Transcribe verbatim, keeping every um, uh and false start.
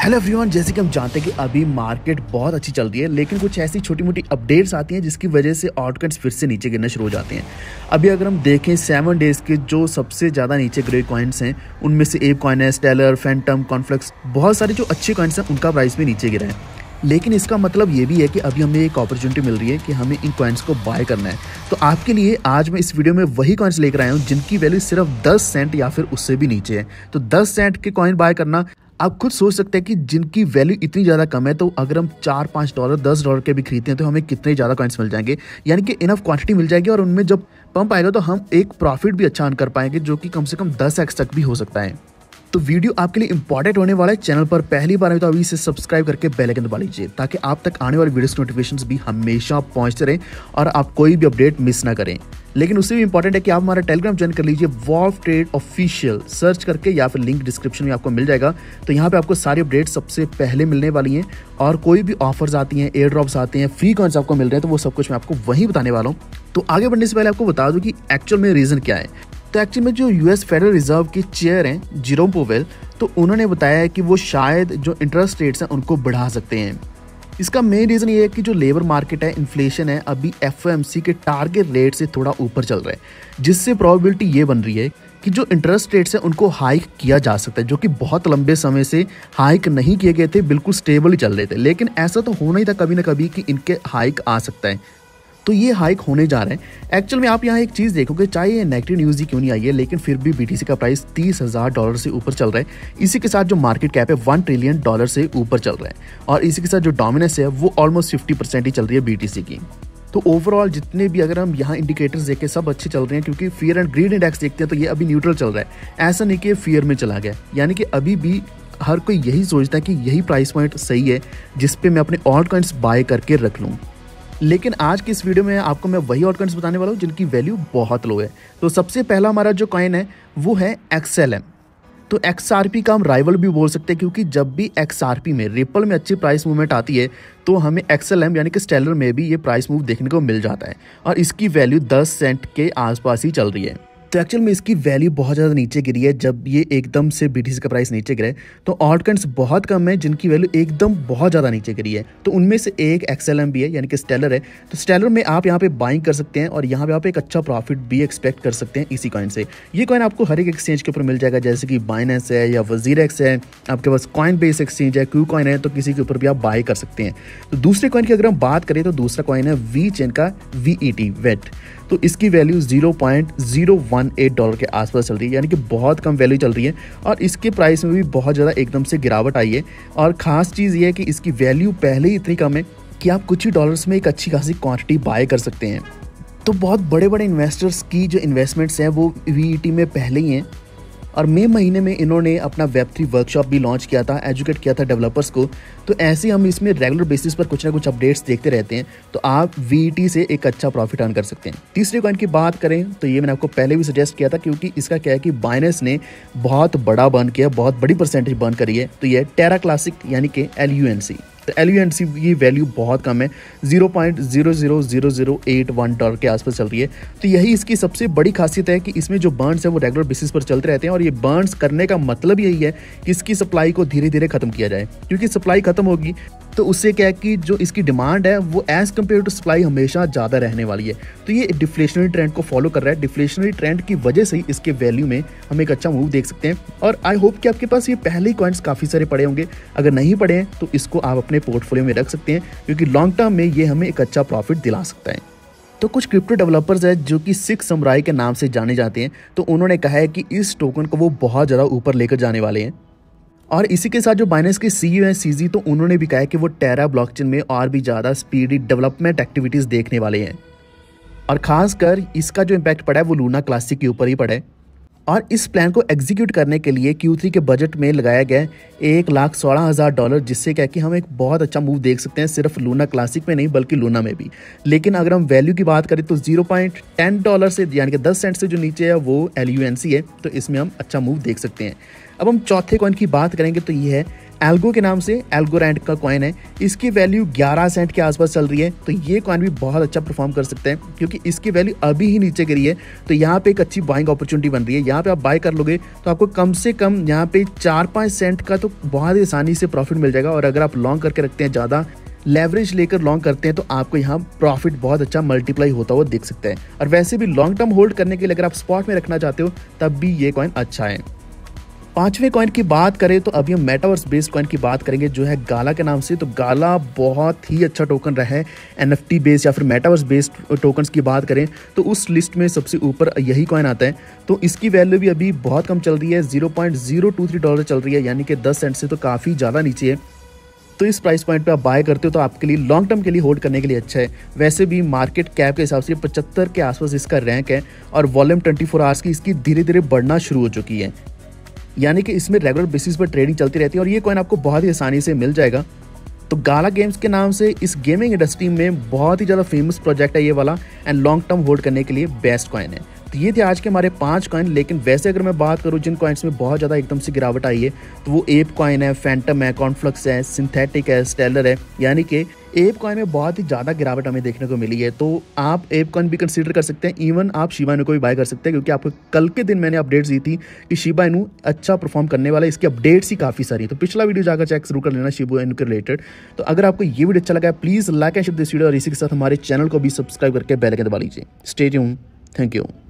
Hello everyone, जैसे कि हम जानते हैं कि अभी मार्केट बहुत अच्छी चल रही है, लेकिन कुछ ऐसी छोटी मोटी अपडेट्स आती हैं जिसकी वजह से ऑटकॉइन्स फिर से नीचे गिरना शुरू हो जाते हैं। अभी अगर हम देखें सेवन डेज़ के जो सबसे ज़्यादा नीचे गिरे कॉइन्स हैं उनमें से एप कॉइन है, स्टेलर, फैंटम, कॉन्फ्लेक्स, बहुत सारे जो अच्छे कॉइन्स हैं उनका प्राइस भी नीचे गिरा है। लेकिन इसका मतलब ये भी है कि अभी हमें एक अपॉर्चुनिटी मिल रही है कि हमें इन कॉइन्स को बाय करना है। तो आपके लिए आज मैं इस वीडियो में वही कॉइन्स लेकर आया हूँ जिनकी वैल्यू सिर्फ दस सेंट या फिर उससे भी नीचे है। तो दस सेंट के कॉइन बाय करना, आप खुद सोच सकते हैं कि जिनकी वैल्यू इतनी ज़्यादा कम है, तो अगर हम चार पाँच डॉलर दस डॉलर के भी खरीदते हैं तो हमें कितने ज़्यादा कॉइन्स मिल जाएंगे, यानी कि इनफ क्वांटिटी मिल जाएगी और उनमें जब पंप आएगा तो हम एक प्रॉफिट भी अच्छा अर्न कर पाएंगे, जो कि कम से कम दस एक्स तक भी हो सकता है। तो वीडियो आपके लिए इंपॉर्टेंट होने वाला है। चैनल पर पहली बार आए तो अभी इसे सब्सक्राइब करके बेल आइकन दबा लीजिए ताकि आप तक आने वाली वीडियोस नोटिफिकेशंस भी हमेशा पहुंचते रहें और आप कोई भी अपडेट मिस ना करें। लेकिन उससे भी इंपॉर्टेंट है कि आप हमारा टेलीग्राम ज्वाइन कर लीजिए, वॉल्फ ट्रेड ऑफिशियल सर्च करके, या फिर लिंक डिस्क्रिप्शन में आपको मिल जाएगा। तो यहाँ पे आपको सारी अपडेट सबसे पहले मिलने वाली हैं और कोई भी ऑफर्स आती हैं, एयर ड्रॉप्स आते हैं, फ्री कॉइन्स आपको मिल रहे हैं, तो वो सब कुछ मैं आपको वहीं बताने वाला हूँ। तो आगे बढ़ने से पहले आपको बता दूँ कि एक्चुअल में रीज़न क्या है। तो एक्चुअली में जो यूएस फेडरल रिजर्व के चेयर हैं जेरोम पोवेल, तो उन्होंने बताया है कि वो शायद जो इंटरेस्ट रेट्स हैं उनको बढ़ा सकते हैं। इसका मेन रीज़न ये है कि जो लेबर मार्केट है, इन्फ्लेशन है, अभी एफओएमसी के टारगेट रेट से थोड़ा ऊपर चल रहा है, जिससे प्रोबेबिलिटी ये बन रही है कि जो इंटरेस्ट रेट्स हैं उनको हाइक किया जा सकता है, जो कि बहुत लंबे समय से हाइक नहीं किए गए थे, बिल्कुल स्टेबल ही चल रहे थे। लेकिन ऐसा तो होना ही था कभी ना कभी कि इनके हाइक आ सकता है, तो ये हाइक होने जा रहे हैं। एक्चुअल में आप यहाँ एक चीज़ देखोगे, चाहे ये नेगेटिव न्यूज़ ही क्यों नहीं आई है, लेकिन फिर भी बीटीसी का प्राइस तीस हज़ार डॉलर से ऊपर चल रहा है। इसी के साथ जो मार्केट कैप है वन ट्रिलियन डॉलर से ऊपर चल रहा है, और इसी के साथ जो डोमिनेंस है वो ऑलमोस्ट फिफ्टी परसेंट ही चल रही है बीटीसी की। तो ओवरऑल जितने भी अगर हम यहाँ इंडिकेटर्स देखें सब अच्छे चल रहे हैं, क्योंकि फियर एंड ग्रीड इंडेक्स देखते हैं तो ये अभी न्यूट्रल चल रहा है। ऐसा नहीं कि फियर में चला गया, यानी कि अभी भी हर कोई यही सोचता है कि यही प्राइस पॉइंट सही है जिस पे मैं अपने ऑल्ट कॉइन्स बाय करके रख लूँ। लेकिन आज की इस वीडियो में आपको मैं वही ऑल्ट कॉइन्स बताने वाला हूँ जिनकी वैल्यू बहुत लो है। तो सबसे पहला हमारा जो कॉइन है वो है एक्सएलएम। तो एक्सआरपी का हम राइवल भी बोल सकते हैं, क्योंकि जब भी एक्सआरपी में रिपल में अच्छी प्राइस मूवमेंट आती है तो हमें एक्सएलएम यानी कि स्टेलर में भी ये प्राइस मूव देखने को मिल जाता है, और इसकी वैल्यू दस सेंट के आसपास ही चल रही है। तो एक्चुअल में इसकी वैल्यू बहुत ज़्यादा नीचे गिरी है। जब ये एकदम से बीटीसी का प्राइस नीचे गिरा है तो ऑल्ट कॉइन्स बहुत कम है जिनकी वैल्यू एकदम बहुत ज़्यादा नीचे गिरी है। तो उनमें से एक एक्सएलएम भी है, यानी कि स्टेलर है। तो स्टेलर में आप यहाँ पे बाइंग कर सकते हैं और यहाँ पे आप एक अच्छा प्रॉफिट भी एक्सपेक्ट कर सकते हैं इसी कॉइन से। ये कॉइन आपको हर एक एक्सचेंज के ऊपर मिल जाएगा, जैसे कि बाइनेंस है या वजीरेक्स है, आपके पास कॉइन बेस एक्सचेंज है, क्यू कॉइन है, तो किसी के ऊपर भी आप बाय कर सकते हैं। तो दूसरे कॉइन की अगर हम बात करें तो दूसरा कॉइन है वी चेन का वीईटी वेट। तो इसकी value zero point zero one eight dollar के आसपास चल रही है, यानी कि बहुत कम वैल्यू चल रही है, और इसके प्राइस में भी बहुत ज़्यादा एकदम से गिरावट आई है। और ख़ास चीज़ ये है कि इसकी वैल्यू पहले ही इतनी कम है कि आप कुछ ही डॉलर्स में एक अच्छी खासी क्वांटिटी बाय कर सकते हैं। तो बहुत बड़े बड़े इन्वेस्टर्स की जो इन्वेस्टमेंट्स हैं वो वीईटी में पहले ही हैं, और मई महीने में इन्होंने अपना वेब थ्री वर्कशॉप भी लॉन्च किया था, एजुकेट किया था डेवलपर्स को। तो ऐसे हम इसमें रेगुलर बेसिस पर कुछ ना कुछ अपडेट्स देखते रहते हैं, तो आप वीईटी से एक अच्छा प्रॉफिट अर्न कर सकते हैं। तीसरे कॉइन की बात करें तो ये मैंने आपको पहले भी सजेस्ट किया था, क्योंकि इसका क्या है कि बाइनेंस ने बहुत बड़ा बर्न किया, बहुत बड़ी परसेंटेज बर्न करी है। तो ये टेरा क्लासिक यानी कि एल यू एन सी। तो एल यू एन सी की वैल्यू बहुत कम है, zero point zero zero zero zero eight one dollar के आसपास चल रही है। तो यही इसकी सबसे बड़ी खासियत है कि इसमें जो बर्न्स है वो रेगुलर बेसिस पर चलते रहते हैं, और ये बर्न्स करने का मतलब यही है कि इसकी सप्लाई को धीरे धीरे खत्म किया जाए, क्योंकि सप्लाई खत्म होगी तो उससे क्या है कि जो इसकी डिमांड है वो एज कम्पेयर टू सप्लाई हमेशा ज़्यादा रहने वाली है। तो ये डिफ्लेशनरी ट्रेंड को फॉलो कर रहा है। डिफ्लेशनरी ट्रेंड की वजह से ही इसके वैल्यू में हम एक अच्छा मूव देख सकते हैं, और आई होप कि आपके पास ये पहले ही कॉइन्स काफ़ी सारे पड़े होंगे। अगर नहीं पड़े हैं तो इसको आप अपने पोर्टफोलियो में रख सकते हैं, क्योंकि लॉन्ग टर्म में ये हमें एक अच्छा प्रॉफिट दिला सकता है। तो कुछ क्रिप्टो डेवलपर्स हैं जो कि सिक्स समुराई के नाम से जाने जाते हैं, तो उन्होंने कहा है कि इस टोकन को वो बहुत ज़्यादा ऊपर लेकर जाने वाले हैं। और इसी के साथ जो बाइनेंस के सीईओ हैं सीजी, तो उन्होंने भी कहा है कि वो टेरा ब्लॉकचेन में और भी ज़्यादा स्पीडी डेवलपमेंट एक्टिविटीज़ देखने वाले हैं, और ख़ासकर इसका जो इम्पैक्ट पड़ा है वो लूना क्लासिक के ऊपर ही पड़ा है। और इस प्लान को एग्जीक्यूट करने के लिए क्यू थ्री के बजट में लगाया गया एक लाख सोलह हज़ार डॉलर, जिससे क्या कि हम एक बहुत अच्छा मूव देख सकते हैं, सिर्फ लूना क्लासिक में नहीं बल्कि लूना में भी। लेकिन अगर हम वैल्यू की बात करें तो ज़ीरो पॉइंट टेन डॉलर से यानी कि दस सेंट से जो नीचे है वो एल यू एन सी है, तो इसमें हम अच्छा मूव देख सकते हैं। अब हम चौथे कॉइन की बात करेंगे तो ये है एल्गो के नाम से एल्गोरैंड का कॉइन है, इसकी वैल्यू ग्यारह सेंट के आसपास चल रही है। तो ये कॉइन भी बहुत अच्छा परफॉर्म कर सकते हैं क्योंकि इसकी वैल्यू अभी ही नीचे गिरी है। तो यहाँ पे एक अच्छी बाइंग अपॉर्चुनिटी बन रही है। यहाँ पे आप बाय कर लोगे तो आपको कम से कम यहाँ पे चार पाँच सेंट का तो बहुत ही आसानी से प्रॉफिट मिल जाएगा। और अगर आप लॉन्ग करके रखते हैं, ज़्यादा लेवरेज लेकर लॉन्ग करते हैं, तो आपको यहाँ प्रॉफिट बहुत अच्छा मल्टीप्लाई होता हुआ दिख सकता है। और वैसे भी लॉन्ग टर्म होल्ड करने के लिए अगर आप स्पॉट में रखना चाहते हो तब भी ये कॉइन अच्छा है। पांचवें कॉइन की बात करें तो अभी हम मेटावर्स बेस्ड कॉइन की बात करेंगे जो है गाला के नाम से। तो गाला बहुत ही अच्छा टोकन रहा है। एनएफटी बेस्ड या फिर मेटावर्स बेस्ड टोकन्स की बात करें तो उस लिस्ट में सबसे ऊपर यही कॉइन आता है। तो इसकी वैल्यू भी अभी बहुत कम चल रही है, zero point zero two three dollar चल रही है, यानी कि दस सेंट से तो काफ़ी ज़्यादा नीचे है। तो इस प्राइस पॉइंट पे आप बाय करते हो तो आपके लिए लॉन्ग टर्म के लिए होल्ड करने के लिए अच्छा है। वैसे भी मार्केट कैप के हिसाब से पचहत्तर के आसपास इसका रैंक है और वॉल्यूम ट्वेंटी फोर आवर्स की इसकी धीरे धीरे बढ़ना शुरू हो चुकी है, यानी कि इसमें रेगुलर बेसिस पर ट्रेडिंग चलती रहती है और ये कॉइन आपको बहुत ही आसानी से मिल जाएगा। तो गाला गेम्स के नाम से इस गेमिंग इंडस्ट्री में बहुत ही ज़्यादा फेमस प्रोजेक्ट है ये वाला एंड लॉन्ग टर्म होल्ड करने के लिए बेस्ट कॉइन है। तो ये थे आज के हमारे पांच कॉइन। लेकिन वैसे अगर मैं बात करूँ जिन कॉइन्स में बहुत ज़्यादा एकदम से गिरावट आई है तो वो एप कॉइन है, फैंटम है, कॉन्फ्लक्स है, सिंथेटिक है, स्टेलर है। यानी कि एप कॉइन में बहुत ही ज़्यादा गिरावट हमें देखने को मिली है। तो आप एप कॉइन भी कंसीडर कर सकते हैं, इवन आप शिबा इनू को भी बाय कर सकते हैं क्योंकि आपको कल के दिन मैंने अपडेट्स दी थी कि शिबा इनू अच्छा परफॉर्म करने वाला है। इसकी अपडेट्स ही काफ़ी सारी है, तो पिछला वीडियो जाकर चेक जरूर कर लेना शिबा इनू के रिलेटेड। तो अगर आपको ये वीडियो अच्छा लगा है please like and share this video और इसी के साथ हमारे चैनल को भी सब्सक्राइब करके बेल आइकन दबा लीजिए। Stay tuned, thank you.